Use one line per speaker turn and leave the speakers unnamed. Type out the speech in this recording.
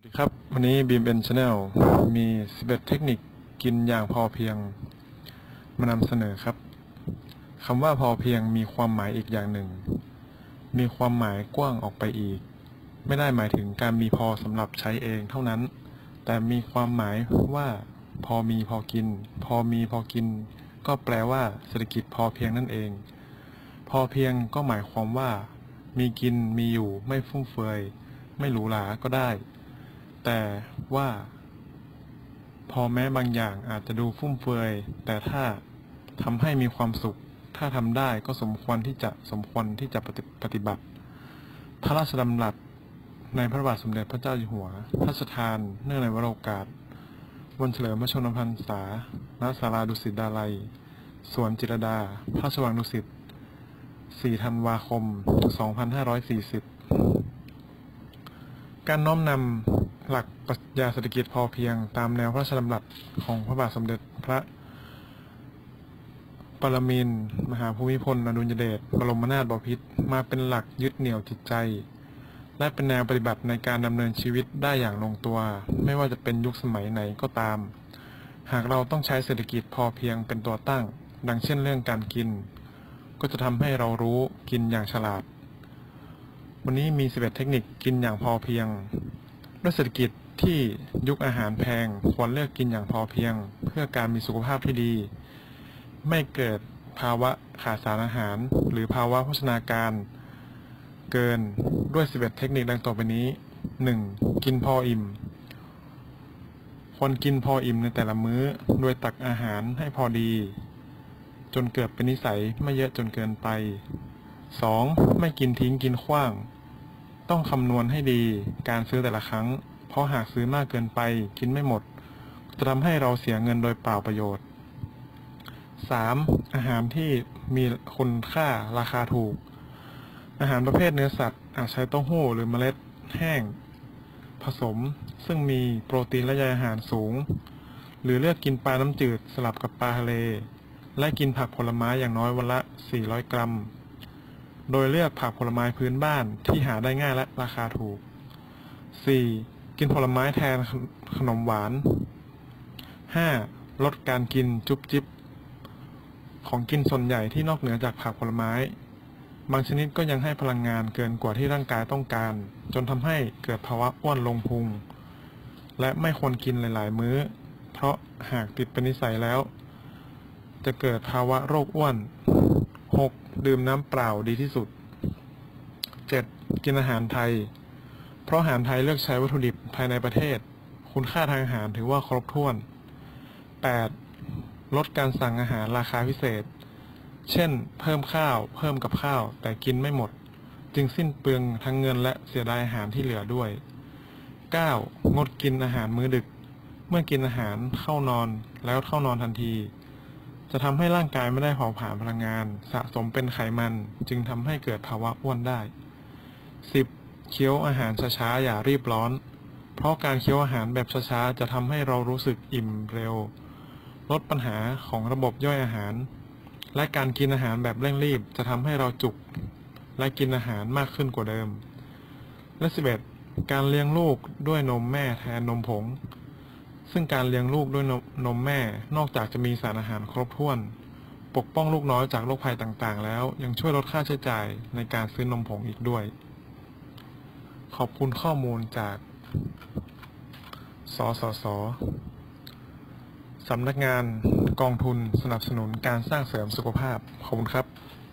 ดีครับวันนี้ BMN Channel มี11เทคนิคกินอย่างพอเพียงมานำเสนอครับคำว่าพอเพียงมีความหมายอีกอย่างหนึ่งมีความหมายกว้างออกไปอีกไม่ได้หมายถึงการมีพอสำหรับใช้เองเท่านั้นแต่มีความหมายว่าพอมีพอกินพอมีพอกินก็แปลว่าเศรษฐกิจพอเพียงนั่นเองพอเพียงก็หมายความว่ามีกินมีอยู่ไม่ฟุ่มเฟือยไม่หรูหราก็ได้แต่ว่าพอแม้บางอย่างอาจจะดูฟุ่มเฟือยแต่ถ้าทำให้มีความสุขถ้าทำได้ก็สมควรที่จะปฏิบัติพระราชดำรัสในพระบาทสมเด็จพระเจ้าอยู่หัวพระราชทานเนื่องในวโรกาสวันเฉลิมพระชนมพรรษาณศาลาดุสิตดาลัยสวนจิตรลดาพระราชวังดุสิต4 ธันวาคม 2540 การน้อมนำหลักปรัชญาเศรษฐกิจพอเพียงตามแนวพระราชดำรัสของพระบาทสมเด็จพระปรมินทรมหาภูมิพลอดุลยเดชบรมนาถบพิตรมาเป็นหลักยึดเหนี่ยวจิตใจและเป็นแนวปฏิบัติในการดำเนินชีวิตได้อย่างลงตัวไม่ว่าจะเป็นยุคสมัยไหนก็ตามหากเราต้องใช้เศรษฐกิจพอเพียงเป็นตัวตั้งดังเช่นเรื่องการกินก็จะทำให้เรารู้กินอย่างฉลาดวันนี้มี11เทคนิคกินอย่างพอเพียงด้วยเศรษฐกิจที่ยุคอาหารแพงควรเลือกกินอย่างพอเพียงเพื่อการมีสุขภาพที่ดีไม่เกิดภาวะขาดสารอาหารหรือภาวะโภชนาการเกินด้วย11เทคนิคดังต่อไปนี้ 1. กินพออิ่มควรกินพออิ่มในแต่ละมื้อโดยตักอาหารให้พอดีจนเกิดเป็นนิสัยไม่เยอะจนเกินไป 2. ไม่กินทิ้งกินขว้างต้องคำนวณให้ดีการซื้อแต่ละครั้งเพราะหากซื้อมากเกินไปกินไม่หมดจะทำให้เราเสียเงินโดยเปล่าประโยชน์ 3. อาหารที่มีคุณค่าราคาถูกอาหารประเภทเนื้อสัตว์อาจใช้เต้าหู้หรือเมล็ดแห้งผสมซึ่งมีโปรตีนและใยอาหารสูงหรือเลือกกินปลาน้ำจืดสลับกับปลาทะเลและกินผักผลไม้อย่างน้อยวันละ400 กรัมโดยเลือกผักผลไม้พื้นบ้านที่หาได้ง่ายและราคาถูก 4. กินผลไม้แทนขนมหวาน 5. ลดการกินจุ๊บจิ๊บของกินส่วนใหญ่ที่นอกเหนือจากผักผลไม้บางชนิดก็ยังให้พลังงานเกินกว่าที่ร่างกายต้องการจนทำให้เกิดภาวะอ้วนลงพุงและไม่ควรกินหลายๆมื้อเพราะหากติดเป็นนิสัยแล้วจะเกิดภาวะโรคอ้วน 6. ดื่มน้ำเปล่าดีที่สุด 7. กินอาหารไทยเพราะอาหารไทยเลือกใช้วัตถุดิบภายในประเทศคุณค่าทางอาหารถือว่าครบถ้วน 8. ลดการสั่งอาหารราคาพิเศษเช่นเพิ่มข้าวเพิ่มกับข้าวแต่กินไม่หมดจึงสิ้นเปลืองทั้งเงินและเสียดายอาหารที่เหลือด้วย 9. งดกินอาหารมื้อดึกเมื่อกินอาหารเข้านอนแล้วเข้านอนทันทีจะทำให้ร่างกายไม่ได้เผาผลาญพลังงานสะสมเป็นไขมันจึงทำให้เกิดภาวะอ้วนได้ 10. เคี้ยวอาหารช้าๆอย่ารีบร้อนเพราะการเคี้ยวอาหารแบบช้าๆจะทำให้เรารู้สึกอิ่มเร็วลดปัญหาของระบบย่อยอาหารและการกินอาหารแบบเร่งรีบจะทำให้เราจุกและกินอาหารมากขึ้นกว่าเดิมและ 11. การเลี้ยงลูกด้วยนมแม่แทนนมผงซึ่งการเลี้ยงลูกด้วยนมแม่นอกจากจะมีสารอาหารครบถ้วนปกป้องลูกน้อยจากโรคภัยต่างๆแล้วยังช่วยลดค่าใช้จ่ายในการซื้อนมผงอีกด้วยขอบคุณข้อมูลจากสสส.สำนักงานกองทุนสนับสนุนการสร้างเสริมสุขภาพขอบคุณครับ